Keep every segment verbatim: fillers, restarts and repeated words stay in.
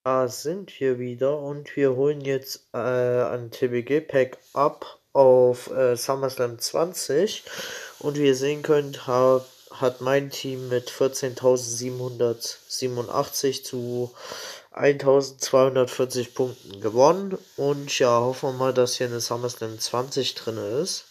Da sind wir wieder und wir holen jetzt äh, ein T B G-Pack ab auf äh, SummerSlam zwanzig und wie ihr sehen könnt, ha hat mein Team mit vierzehntausendsiebenhundertsiebenundachtzig zu eintausendzweihundertvierzig Punkten gewonnen und ja, hoffen wir mal, dass hier eine SummerSlam zwanzig drin ist.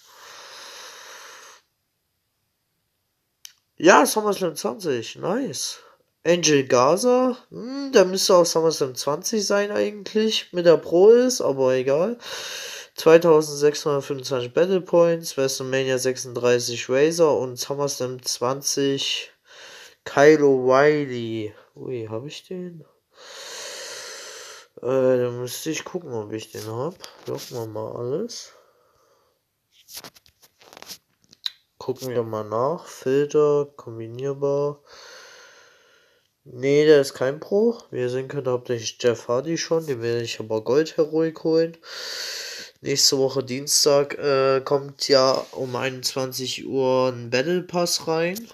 Ja, SummerSlam zwanzig, nice. Angel Gaza, hm, der müsste auch SummerSlam zwanzig sein eigentlich, mit der Pro ist, aber egal. zweitausendsechshundertfünfundzwanzig Battle Points, WrestleMania sechsunddreißig Razor und SummerSlam zwanzig Kyle O'Reilly. Ui, hab ich den? Äh, da müsste ich gucken, ob ich den hab. Gucken wir mal alles. Gucken wir mal nach. Filter, kombinierbar. Nee, der ist kein Pro. Wie ihr sehen könnt, hauptsächlich Jeff Hardy schon. Den werde ich aber Gold Heroic holen. Nächste Woche Dienstag äh, kommt ja um einundzwanzig Uhr ein Battle Pass rein.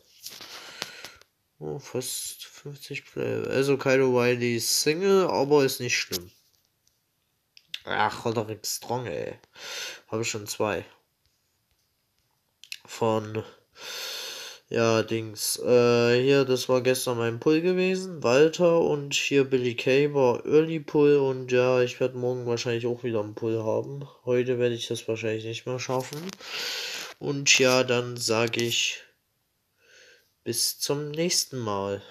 Oh, fast fünfzig Player. Also Kyle O'Reilly ist Single, aber ist nicht schlimm. Ach, Roderick Strong, ey. Habe ich schon zwei. Von ja, Dings. Äh, hier, das war gestern mein Pull gewesen. Walter und hier Billy Kay war Early Pull und ja, ich werde morgen wahrscheinlich auch wieder einen Pull haben. Heute werde ich das wahrscheinlich nicht mehr schaffen. Und ja, dann sage ich bis zum nächsten Mal.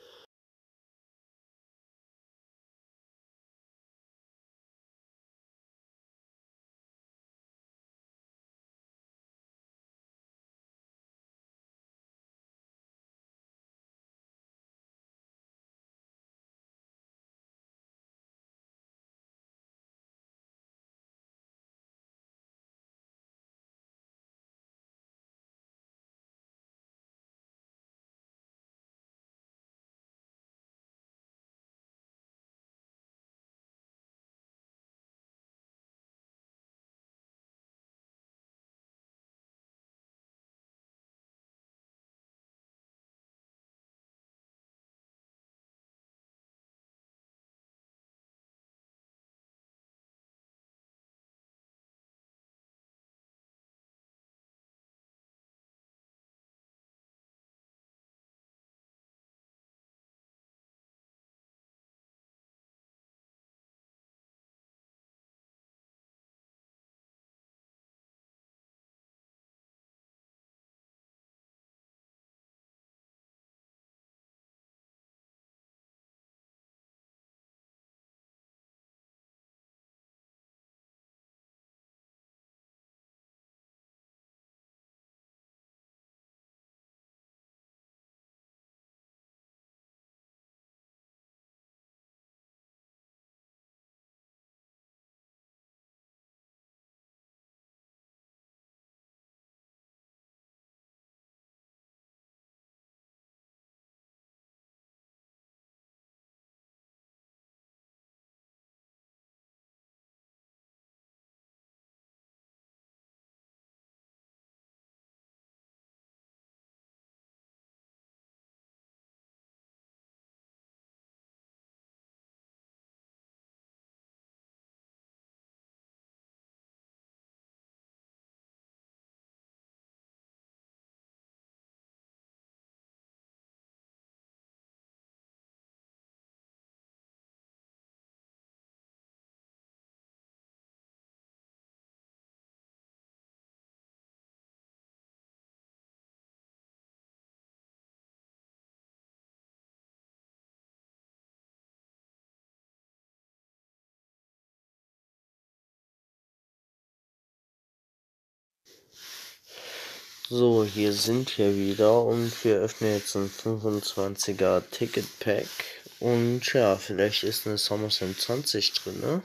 So, hier sind wir wieder und wir öffnen jetzt ein fünfundzwanziger Ticket Pack. Und ja, vielleicht ist eine SummerSlam zwanzig drin, ne?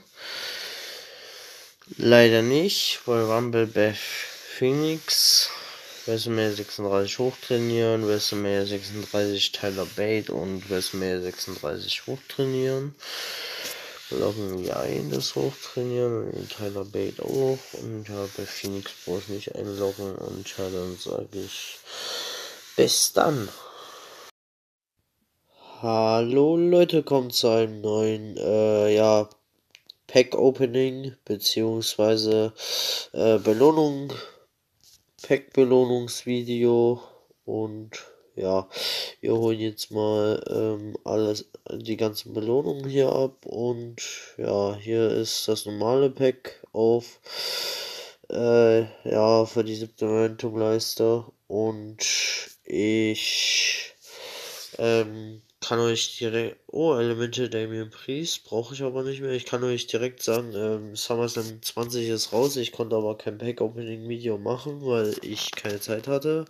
Leider nicht, weil Rumble Beth Phoenix, WrestleMania sechsunddreißig hochtrainieren, WrestleMania sechsunddreißig Tyler Bate und WrestleMania sechsunddreißig hochtrainieren. Loggen wir ein, das hochtrainieren und Tyler Bate auch. Und ja, bei Phoenix brauche ich nicht einloggen und ja, dann sage ich bis dann. Hallo Leute, kommt zu einem neuen, äh, ja, Pack-Opening, beziehungsweise, äh, Belohnung, Pack-Belohnungsvideo und ja, wir holen jetzt mal, ähm, alles, die ganzen Belohnungen hier ab und ja, hier ist das normale Pack auf, äh, ja, für die siebte Momentum-Leiste und ich, ähm, kann euch direkt, oh, Elemente Damien Priest, brauche ich aber nicht mehr. Ich kann euch direkt sagen, ähm, SummerSlam zwanzig ist raus. Ich konnte aber kein Pack-Opening-Video machen, weil ich keine Zeit hatte.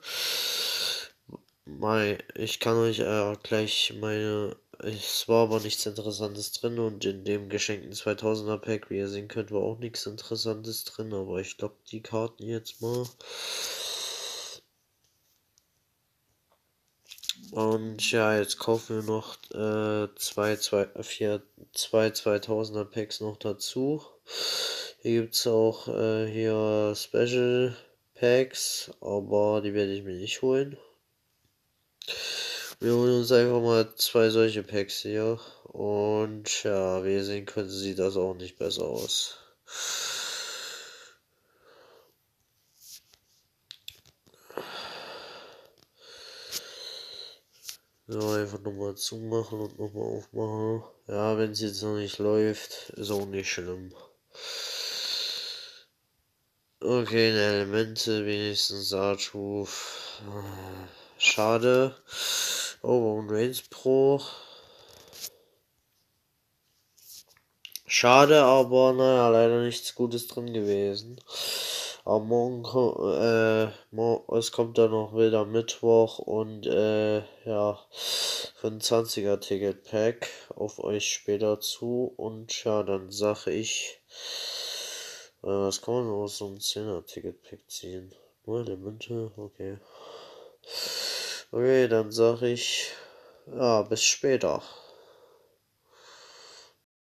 Mai, ich kann euch äh, gleich meine, es war aber nichts Interessantes drin und in dem geschenkten zweitausender Pack, wie ihr sehen könnt, war auch nichts Interessantes drin, aber ich glaube die Karten jetzt mal. Und ja, jetzt kaufen wir noch äh, zwei, zwei, vier, zwei zweitausender Packs noch dazu. Hier gibt es auch äh, hier Special Packs, aber die werde ich mir nicht holen. Wir holen uns einfach mal zwei solche Packs hier. Und ja, wie ihr sehen könnt, sieht das auch nicht besser aus. So, einfach nochmal zumachen und nochmal aufmachen. Ja, wenn es jetzt noch nicht läuft, ist auch nicht schlimm. Okay, eine Elemente, wenigstens Artruf. Schade. Oh, Roman Reigns Pro. Schade, aber naja, leider nichts Gutes drin gewesen. Aber morgen, äh, morgen, es kommt dann noch wilder Mittwoch und, äh, ja, für ein zwanziger Ticket Pack auf euch später zu. Und ja, dann sage ich, äh, was kann man aus so einem zehner Ticket Pack ziehen? Nur Elemente? Okay. Okay, dann sage ich, ja, bis später.